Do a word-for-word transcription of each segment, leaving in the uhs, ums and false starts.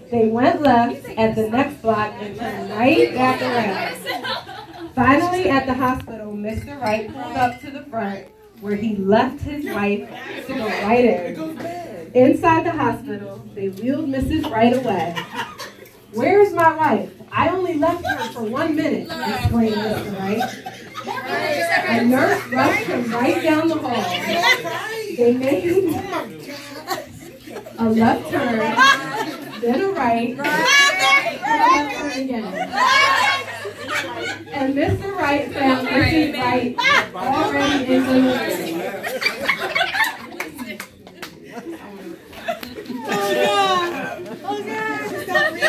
They went left at the next block and turned right back around. Finally, at the hospital, Mister Wright pulled up to the front where he left his wife to go right in. Inside the hospital, they wheeled Missus Wright away. "Where's my wife? I only left her for one minute," explained Mister Wright. A nurse rushed him right down the hall. They made a left turn, then a right, and a left turn again. And Mister Wright found Missus Wright already in the living room. Oh God! Oh God!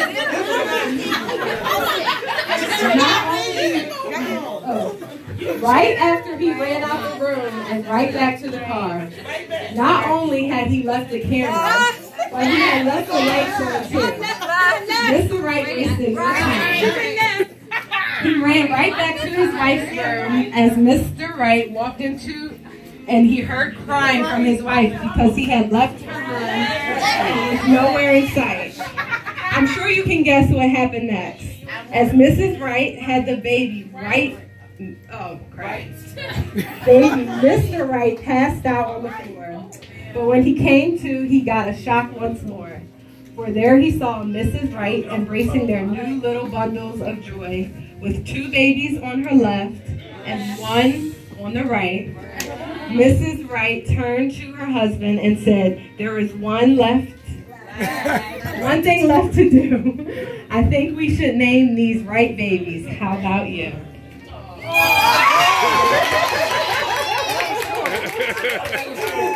Oh. Right after he ran out the room and right back to the car, not only had he left the camera, but he had left the lights on too. Mister Wright wasted no time. He ran right back to his wife's room as Mister Wright walked into, and he heard crying from his wife because he had left her room and was nowhere in sight. I'm sure you can guess what happened next. As Missus Wright had the baby right, oh Christ, baby Mister Wright passed out on the floor. But when he came to, he got a shock once more. For there he saw Missus Wright embracing their new little bundles of joy, with two babies on her left and one on the right. Missus Wright turned to her husband and said, "There is one left, one thing left to do. I think we should name these Wright babies. How about you?" Oh.